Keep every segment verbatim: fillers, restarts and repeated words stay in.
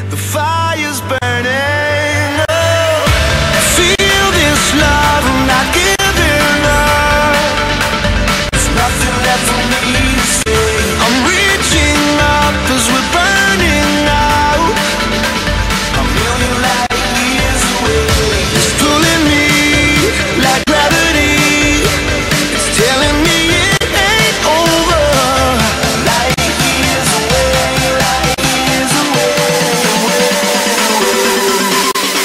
the fire's burning. Oh, feel this love, I'm not giving up. There's nothing left for me to say. I'm reaching up as we're burning out. A million light years away. It's pulling me like gravity. It's telling me it ain't over. Light years away, light years away, away, away.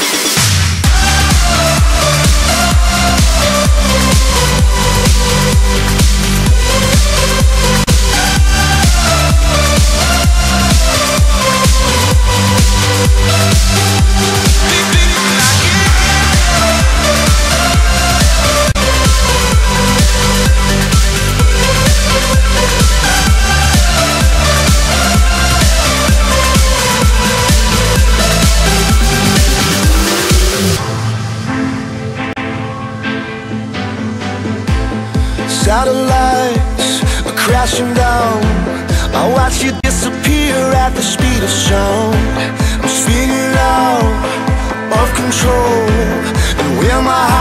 Satellites are crashing down. I watch you disappear at the speed of sound. I'm spinning out of control, and where my